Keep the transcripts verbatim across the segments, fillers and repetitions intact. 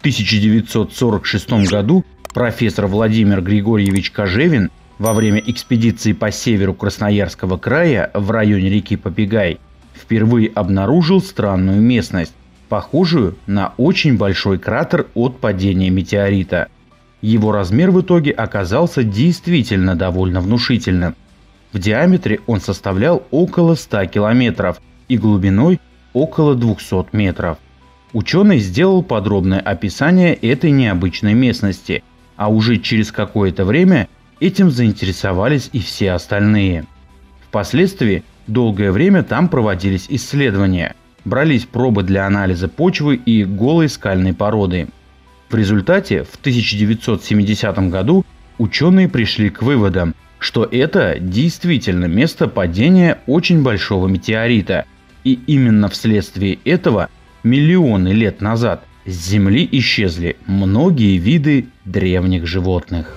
тысяча девятьсот сорок шестом году профессор Владимир Григорьевич Кожевин во время экспедиции по северу Красноярского края в районе реки Попегай впервые обнаружил странную местность, похожую на очень большой кратер от падения метеорита. Его размер в итоге оказался действительно довольно внушительным. В диаметре он составлял около ста километров и глубиной около двухсот метров. Ученый сделал подробное описание этой необычной местности, а уже через какое-то время этим заинтересовались и все остальные. Впоследствии долгое время там проводились исследования, брались пробы для анализа почвы и голой скальной породы. В результате в тысяча девятьсот семидесятом году ученые пришли к выводам, что это действительно место падения очень большого метеорита, и именно вследствие этого миллионы лет назад с Земли исчезли многие виды древних животных.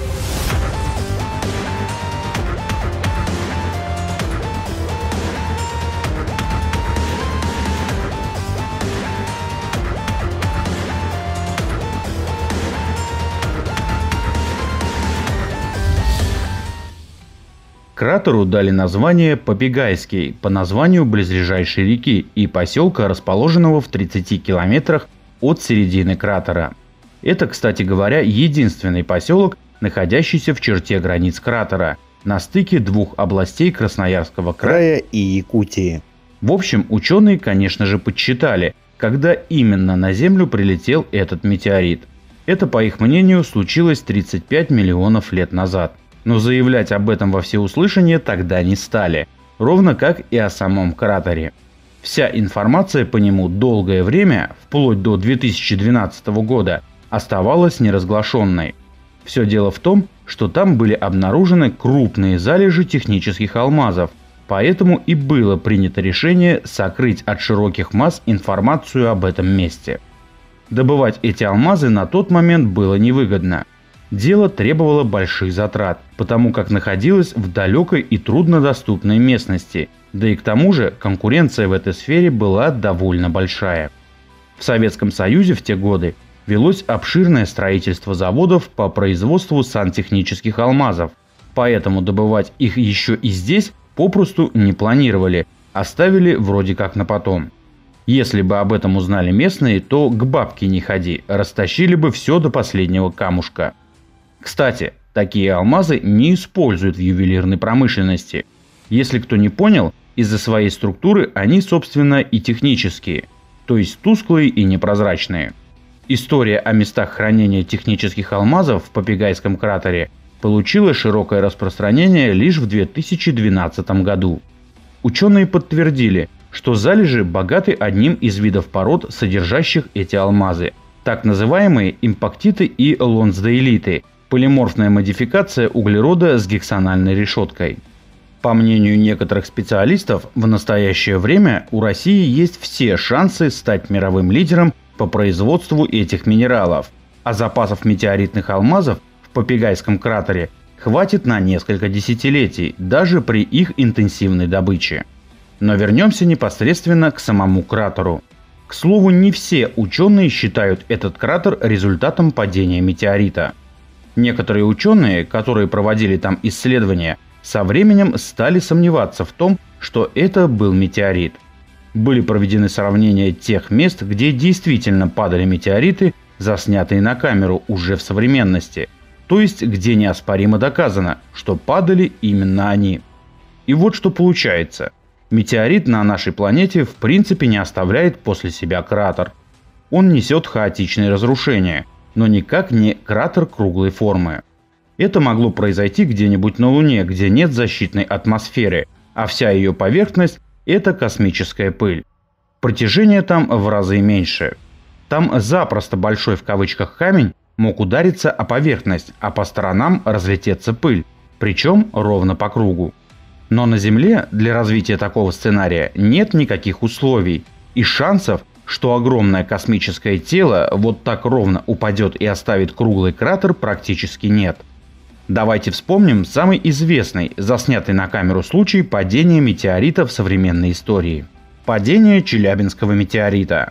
Кратеру дали название Попегайский по названию близлежащей реки и поселка, расположенного в тридцати километрах от середины кратера. Это, кстати говоря, единственный поселок, находящийся в черте границ кратера, на стыке двух областей Красноярского края и Якутии. В общем, ученые, конечно же, подсчитали, когда именно на Землю прилетел этот метеорит. Это, по их мнению, случилось тридцать пять миллионов лет назад. Но заявлять об этом во всеуслышание тогда не стали, ровно как и о самом кратере. Вся информация по нему долгое время, вплоть до две тысячи двенадцатого года, оставалась неразглашенной. Все дело в том, что там были обнаружены крупные залежи технических алмазов, поэтому и было принято решение сокрыть от широких масс информацию об этом месте. Добывать эти алмазы на тот момент было невыгодно. Дело требовало больших затрат, потому как находилось в далекой и труднодоступной местности, да и к тому же конкуренция в этой сфере была довольно большая. В Советском Союзе в те годы велось обширное строительство заводов по производству сантехнических алмазов, поэтому добывать их еще и здесь попросту не планировали, оставили вроде как на потом. Если бы об этом узнали местные, то к бабке не ходи, растащили бы все до последнего камушка. Кстати, такие алмазы не используют в ювелирной промышленности. Если кто не понял, из-за своей структуры они, собственно, и технические, то есть тусклые и непрозрачные. История о местах хранения технических алмазов в Попегайском кратере получила широкое распространение лишь в две тысячи двенадцатом году. Ученые подтвердили, что залежи богаты одним из видов пород, содержащих эти алмазы, так называемые импактиты и лонсдейлиты, полиморфная модификация углерода с гексональной решеткой. По мнению некоторых специалистов, в настоящее время у России есть все шансы стать мировым лидером по производству этих минералов, а запасов метеоритных алмазов в Попегайском кратере хватит на несколько десятилетий, даже при их интенсивной добыче. Но вернемся непосредственно к самому кратеру. К слову, не все ученые считают этот кратер результатом падения метеорита. Некоторые ученые, которые проводили там исследования, со временем стали сомневаться в том, что это был метеорит. Были проведены сравнения тех мест, где действительно падали метеориты, заснятые на камеру уже в современности, то есть где неоспоримо доказано, что падали именно они. И вот что получается. Метеорит на нашей планете в принципе не оставляет после себя кратер. Он несет хаотичные разрушения, но никак не кратер круглой формы. Это могло произойти где-нибудь на Луне, где нет защитной атмосферы, а вся ее поверхность – это космическая пыль. Протяжение там в разы меньше. Там запросто большой в кавычках камень мог удариться о поверхность, а по сторонам разлететься пыль, причем ровно по кругу. Но на Земле для развития такого сценария нет никаких условий и шансов, что огромное космическое тело вот так ровно упадет и оставит круглый кратер, практически нет. Давайте вспомним самый известный, заснятый на камеру случай падения метеорита в современной истории. Падение Челябинского метеорита.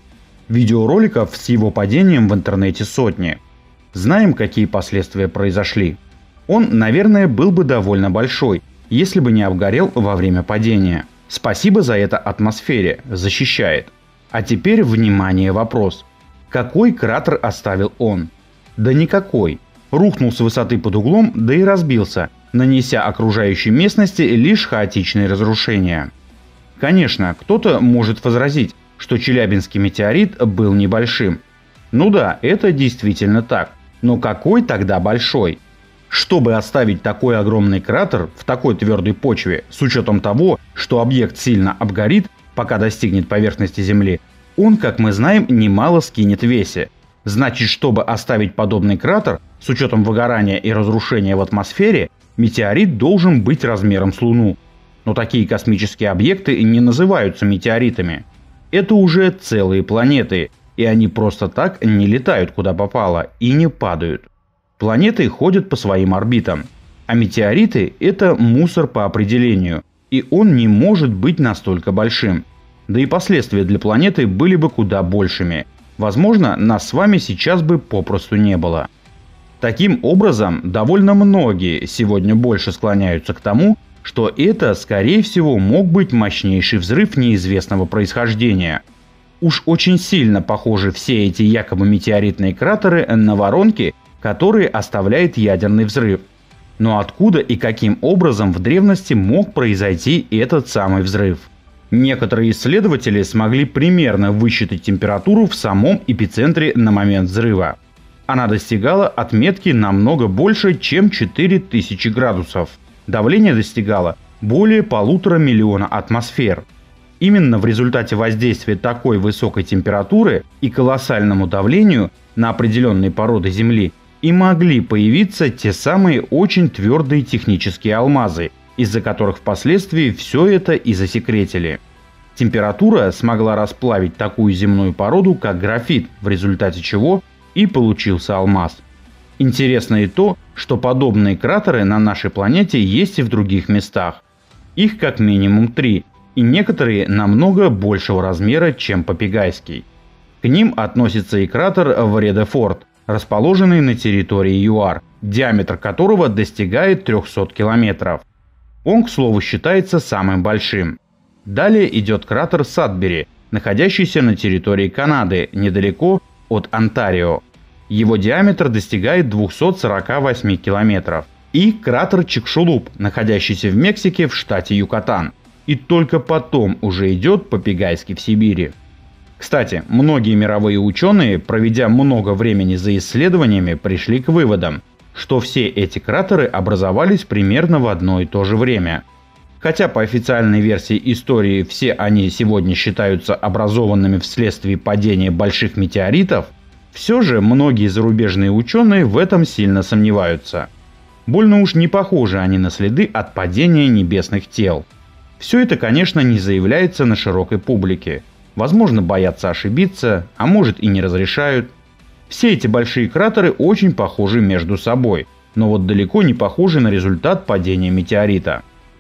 Видеороликов с его падением в интернете сотни. Знаем, какие последствия произошли. Он, наверное, был бы довольно большой, если бы не обгорел во время падения. Спасибо за это атмосфере, защищает. А теперь, внимание, вопрос. Какой кратер оставил он? Да никакой. Рухнул с высоты под углом, да и разбился, нанеся окружающей местности лишь хаотичные разрушения. Конечно, кто-то может возразить, что Челябинский метеорит был небольшим. Ну да, это действительно так. Но какой тогда большой? Чтобы оставить такой огромный кратер в такой твердой почве, с учетом того, что объект сильно обгорит, пока достигнет поверхности Земли, он, как мы знаем, немало скинет в весе. Значит, чтобы оставить подобный кратер, с учетом выгорания и разрушения в атмосфере, метеорит должен быть размером с Луну. Но такие космические объекты не называются метеоритами. Это уже целые планеты, и они просто так не летают куда попало и не падают. Планеты ходят по своим орбитам, а метеориты – это мусор по определению, и он не может быть настолько большим. Да и последствия для планеты были бы куда большими. Возможно, нас с вами сейчас бы попросту не было. Таким образом, довольно многие сегодня больше склоняются к тому, что это, скорее всего, мог быть мощнейший взрыв неизвестного происхождения. Уж очень сильно похожи все эти якобы метеоритные кратеры на воронки, которые оставляет ядерный взрыв. Но откуда и каким образом в древности мог произойти этот самый взрыв? Некоторые исследователи смогли примерно высчитать температуру в самом эпицентре на момент взрыва. Она достигала отметки намного больше, чем четыре тысячи градусов. Давление достигало более полутора миллиона атмосфер. Именно в результате воздействия такой высокой температуры и колоссальному давлению на определенные породы Земли и могли появиться те самые очень твердые технические алмазы, из-за которых впоследствии все это и засекретили. Температура смогла расплавить такую земную породу, как графит, в результате чего и получился алмаз. Интересно и то, что подобные кратеры на нашей планете есть и в других местах. Их как минимум три, и некоторые намного большего размера, чем Попегайский. К ним относится и кратер Вредефорд, расположенный на территории ЮАР, диаметр которого достигает трехсот километров. Он, к слову, считается самым большим. Далее идет кратер Садбери, находящийся на территории Канады, недалеко от Онтарио. Его диаметр достигает двухсот сорока восьми километров. И кратер Чикшулуп, находящийся в Мексике в штате Юкатан. И только потом уже идет Попегайский в Сибири. Кстати, многие мировые ученые, проведя много времени за исследованиями, пришли к выводам, что все эти кратеры образовались примерно в одно и то же время. Хотя по официальной версии истории все они сегодня считаются образованными вследствие падения больших метеоритов, все же многие зарубежные ученые в этом сильно сомневаются. Больно уж не похожи они на следы от падения небесных тел. Все это, конечно, не заявляется на широкой публике. Возможно, боятся ошибиться, а может и не разрешают. Все эти большие кратеры очень похожи между собой, но вот далеко не похожи на результат падения метеорита.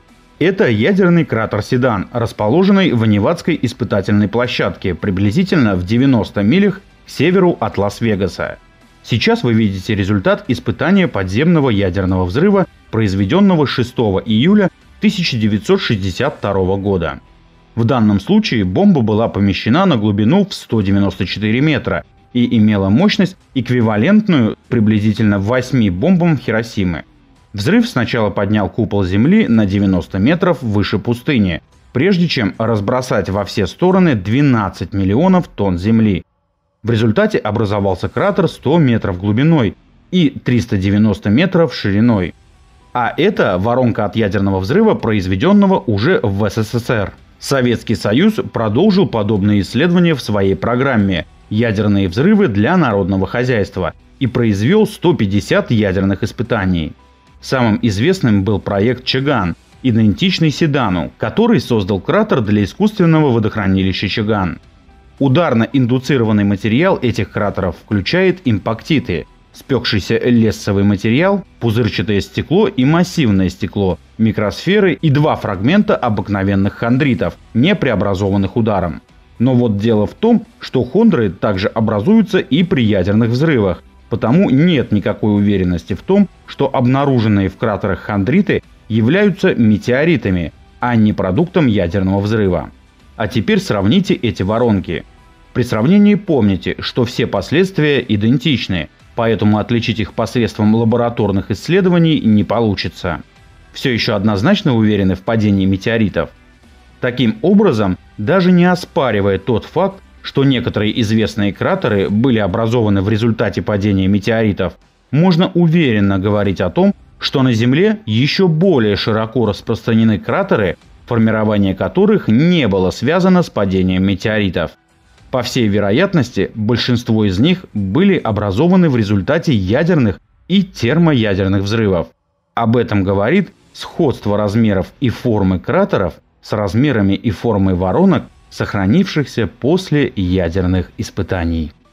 Это ядерный кратер Седан, расположенный в Невадской испытательной площадке приблизительно в девяноста милях к северу от Лас-Вегаса. Сейчас вы видите результат испытания подземного ядерного взрыва, произведенного шестого июля тысяча девятьсот шестьдесят второго года. В данном случае бомба была помещена на глубину в сто девяносто четыре метра и имела мощность, эквивалентную приблизительно восьми бомбам Хиросимы. Взрыв сначала поднял купол Земли на девяносто метров выше пустыни, прежде чем разбросать во все стороны двенадцать миллионов тонн земли. В результате образовался кратер сто метров глубиной и триста девяносто метров шириной. А это воронка от ядерного взрыва, произведенного уже в СССР. Советский Союз продолжил подобные исследования в своей программе «Ядерные взрывы для народного хозяйства» и произвел сто пятьдесят ядерных испытаний. Самым известным был проект Чаган, идентичный Седану, который создал кратер для искусственного водохранилища Чаган. Ударно-индуцированный материал этих кратеров включает импактиты, спекшийся лессовый материал, пузырчатое стекло и массивное стекло, микросферы и два фрагмента обыкновенных хондритов, не преобразованных ударом. Но вот дело в том, что хондры также образуются и при ядерных взрывах, потому нет никакой уверенности в том, что обнаруженные в кратерах хондриты являются метеоритами, а не продуктом ядерного взрыва. А теперь сравните эти воронки. При сравнении помните, что все последствия идентичны, поэтому отличить их посредством лабораторных исследований не получится. Все еще однозначно уверены в падении метеоритов? Таким образом, даже не оспаривая тот факт, что некоторые известные кратеры были образованы в результате падения метеоритов, можно уверенно говорить о том, что на Земле еще более широко распространены кратеры, формирование которых не было связано с падением метеоритов. По всей вероятности, большинство из них были образованы в результате ядерных и термоядерных взрывов. Об этом говорит сходство размеров и формы кратеров с размерами и формой воронок, сохранившихся после ядерных испытаний.